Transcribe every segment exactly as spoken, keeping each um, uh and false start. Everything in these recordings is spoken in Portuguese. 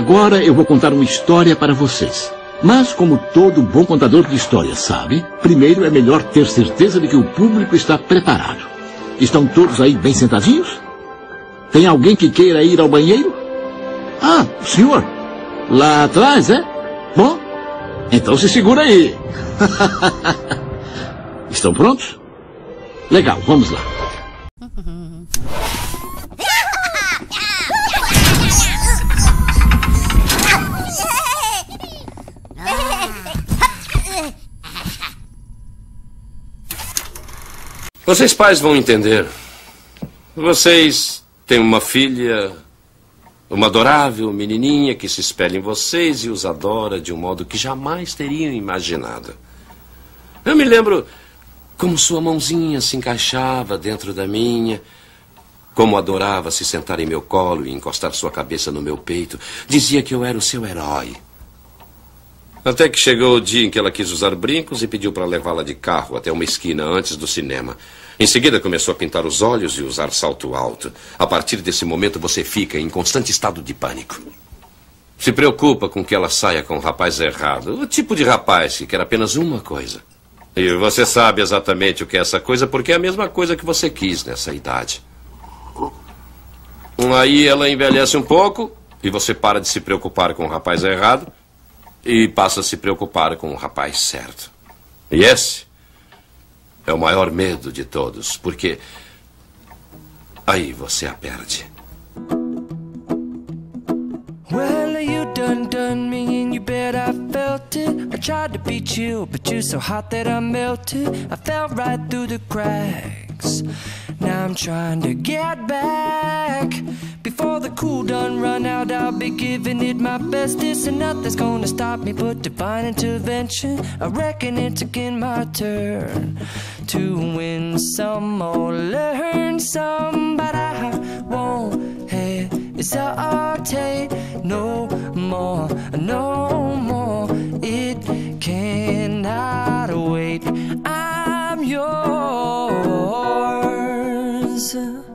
Agora eu vou contar uma história para vocês. Mas, como todo bom contador de histórias sabe, primeiro é melhor ter certeza de que o público está preparado. Estão todos aí bem sentadinhos? Tem alguém que queira ir ao banheiro? Ah, o senhor. Lá atrás, é? Bom, então se segura aí. Estão prontos? Legal, vamos lá. Vocês pais vão entender. Vocês têm uma filha, uma adorável menininha que se espelha em vocês e os adora de um modo que jamais teriam imaginado. Eu me lembro como sua mãozinha se encaixava dentro da minha, como adorava se sentar em meu colo e encostar sua cabeça no meu peito. Dizia que eu era o seu herói. Até que chegou o dia em que ela quis usar brincos e pediu para levá-la de carro até uma esquina antes do cinema. Em seguida começou a pintar os olhos e usar salto alto. A partir desse momento você fica em constante estado de pânico. Se preocupa com que ela saia com o rapaz errado. O tipo de rapaz que quer apenas uma coisa. E você sabe exatamente o que é essa coisa porque é a mesma coisa que você quis nessa idade. Aí ela envelhece um pouco e você para de se preocupar com o rapaz errado e passa a se preocupar com o rapaz certo. E esse é o maior medo de todos, porque aí você a perde. Well, you done done me and you bet I felt it. I tried to be chill, but you're so hot that I melted. I fell right through the cracks. Now I'm trying to get back. Before the cool done run out, I'll be giving it my bestest. And nothing's gonna stop me but divine intervention. I reckon it's again my turn to win some or learn some. But I won't hesitate no more, no more. It cannot wait. I'm yours.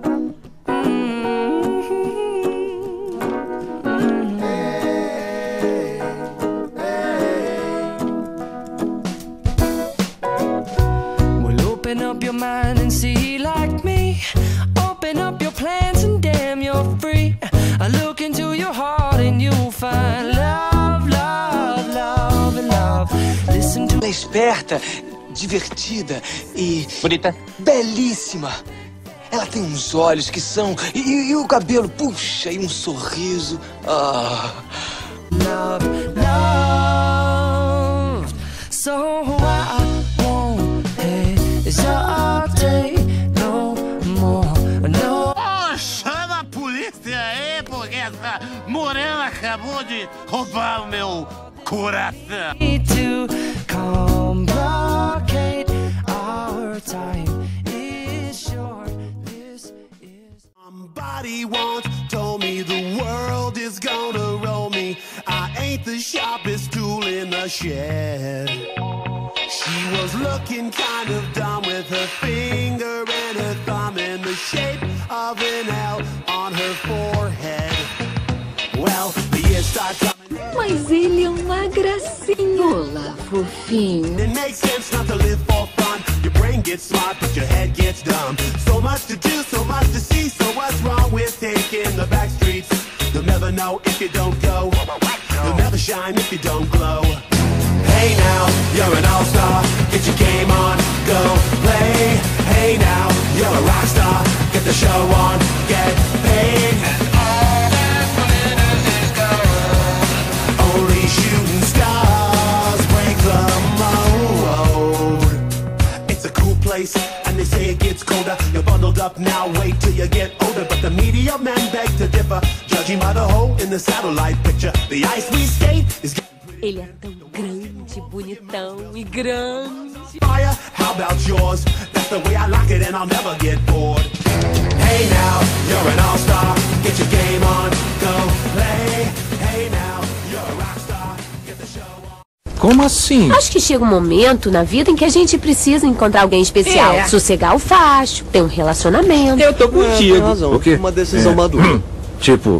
Open up your mind and see like me. Open up your plans and damn, you're free. I look into your heart and you'll find love, love, love, love. Listen to... Ela é esperta, divertida e... bonita. Belíssima. Ela tem uns olhos que são... E, e, e o cabelo, puxa, e um sorriso. Ah... Love, love. So I won't hesitate no more, no. Oh, chama a polícia aí, porque essa morena acabou de roubar o meu coração. To complicate our time is short. This is... Somebody once told me the world is gonna roll me. I ain't the sharpest tool in the shed. She was looking kind of dumb with her finger and her thumb in the shape of an L on her forehead. Well, the years start coming. Mas ele é uma gracinha. Olá, fofinho. It makes sense not to live for fun. Your brain gets smart, but your head gets dumb. So much to do, so much to see. So what's wrong with taking the back streets? You'll never know if you don't go. You'll never shine if you don't glow. Hey now, you're an all-star. Get your game on, go play. Hey now, you're a rock star. Get the show on, get paid. And all that glitters is gold. Only shooting stars break the mold. It's a cool place, and they say it gets colder. You're bundled up now, wait till you get older. But the media men beg to differ, judging by the hole in the satellite picture. The ice we skate is getting... Ele é tão grande, bonitão e grande. Fire, how about yours? That's the way I like it and I'll never get bored. Hey now, you're an all-star. Get your game on, go play. Hey now, you're a rock star. Get the show on. Como assim? Acho que chega um momento na vida em que a gente precisa encontrar alguém especial. É. Sossegar o facho, ter um relacionamento. Eu tô contigo. É, tem razão. O quê? Uma decisão É. madura. Tipo,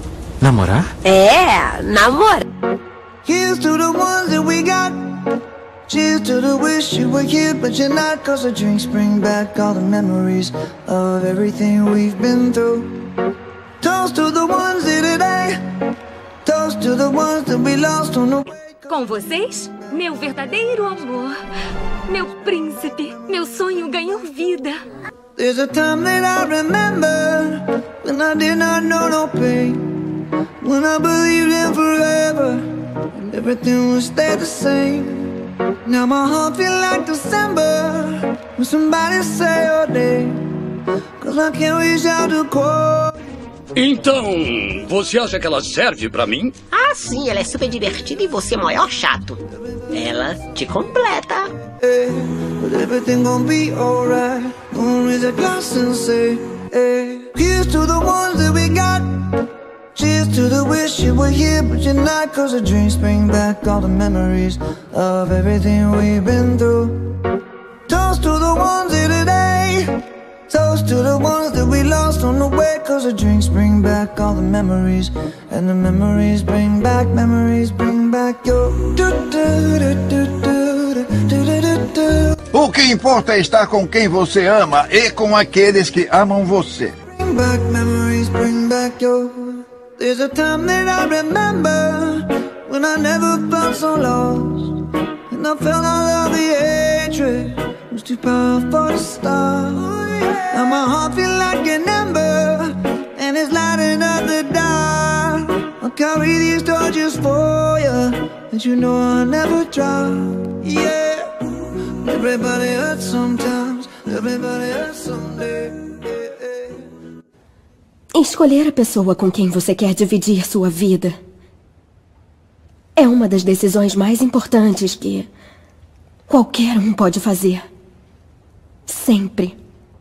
Namorar? É, namorar. Here's to the ones that we got. Cheers to the wish you were here, but you're not. Cause the drinks bring back all the memories of everything we've been through. Toast to the ones here today. Toast to the ones that we lost on the way. Com vocês, meu verdadeiro amor. Meu príncipe, meu sonho ganhou vida. There's a time that I remember when I did not know no pain, when I believed in forever and everything would stay the same. Now my heart feel like December when somebody say your name, cause I can't reach out to call. Então, você acha que ela serve pra mim? Ah, sim, ela é super divertida e você é o maior chato. Ela te completa. Hey, but everything gon' be alright. Gonna raise a glass and say, hey, here's to the ones that we got. Cheers to the wish you were here, but you're not. Cause the dreams bring back all the memories of everything we've been through. Toast to the ones here today. Toast to the ones that we lost on the way. Cause the drinks bring back all the memories, and the memories bring back, memories bring back your do, do, do, do, do, do, do, do. O que importa é estar com quem você ama e com aqueles que amam você. Bring back memories, bring back your. There's a time that I remember when I never felt so lost, and I felt all of the hatred was too powerful to stop. Now my heart feel like an ember, and it's lighting up the dark. I'll carry these torches for you, and you know I'll never drop. Yeah, everybody hurts sometimes, everybody hurts someday. Escolher a pessoa com quem você quer dividir sua vida é uma das decisões mais importantes que qualquer um pode fazer. Sempre.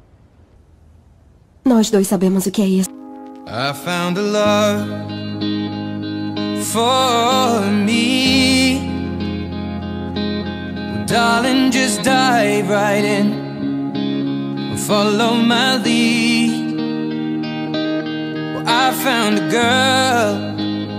Nós dois sabemos o que é isso. I found a love for me. Well, darling, just dive right in. Follow my lead. Well, I found a girl,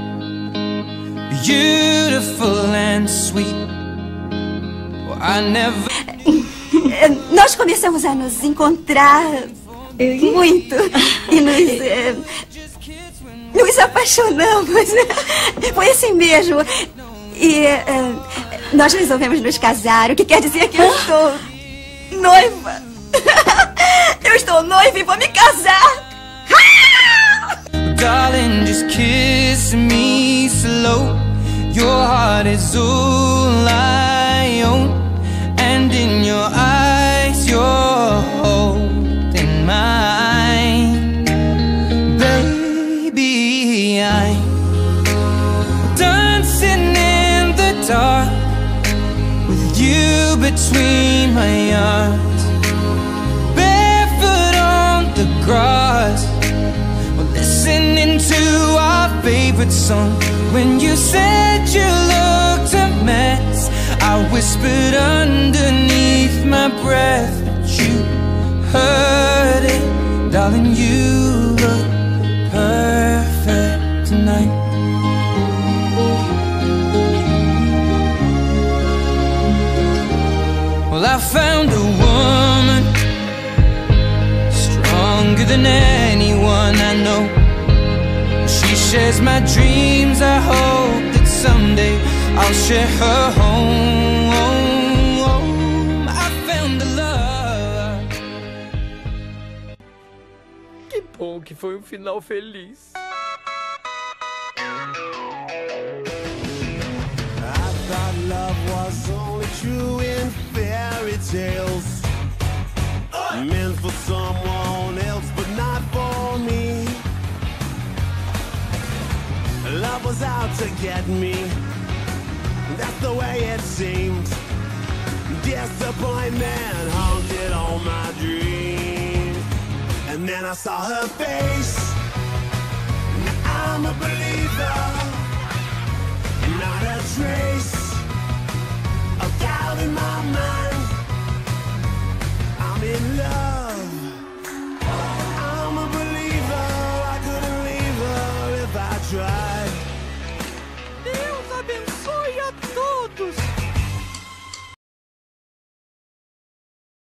beautiful and sweet. Well, I never... Nós começamos a nos encontrar muito e nos, eh, nos apaixonamos. Foi assim mesmo. E eh, nós resolvemos nos casar, o que quer dizer que eu estou noiva. Eu estou noiva e vou me casar. Darling, just kiss me slow. Your heart is all I own, and in your eyes you're holding mine. Baby, I'm dancing in the dark with you between my arms, barefoot on the grass, listening to our favorite song. When you said you looked a mess, I whispered underneath my breath, but you heard it. Darling, you look perfect tonight. Well, I found a woman stronger than anyone I know. She shares my dreams. I hope that someday I'll share her home. I found a love. Que bom que foi um final feliz. I thought love was only true in fairy tales, meant for someone else but not for me. Love was out to get me, that's the way it seemed. Disappointment haunted all my dreams. And then I saw her face. Now I'm a believer.